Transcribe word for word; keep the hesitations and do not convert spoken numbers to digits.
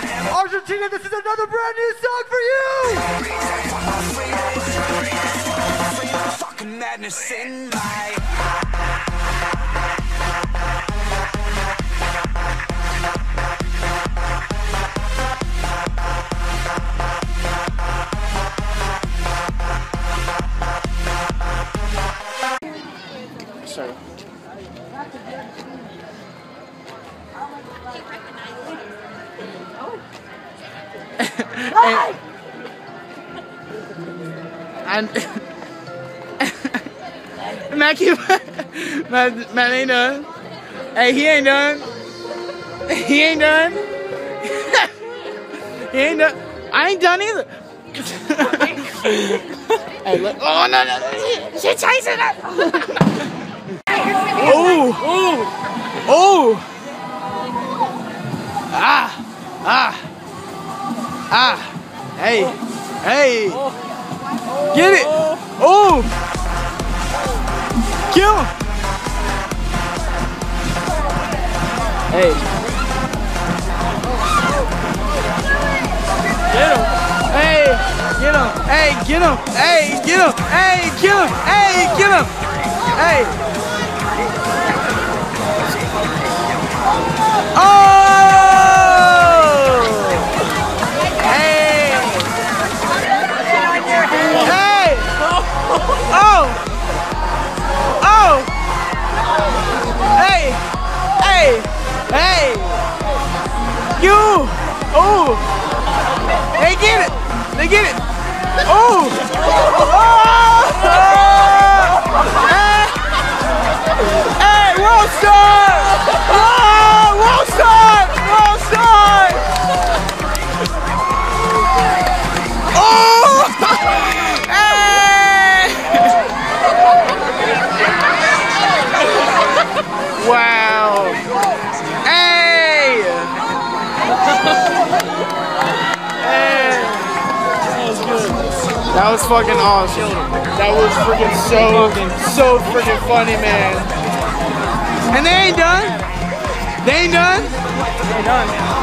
Argentina, this is another brand new song for you! Fucking madness in my... Sorry. and, and Matt, keep, Matt, Matt ain't done. Hey, he ain't done. He ain't done. He ain't done. I ain't done either. Hey, look. Oh no no! She's chasing it. Oh oh oh! Ah ah ah! Hey hey! Get it! Oh! Kill him! Hey! Get him! Hey! Get him! Hey! Get him! Hey! Get him! Hey! Kill him! Hey! Get him! Hey! Oh! Hey! Hey! Oh! Oh! Hey! Hey! Hey! You! Oh! They get it! They get it! Oh! Oh! Hey! Hey! Roll star! Oh! Roll star! Roll star! Oh! Hey! Wow! Hey! Hey! That was fucking awesome. That was freaking so, so freaking funny, man. And they ain't done. They ain't done. They ain't done.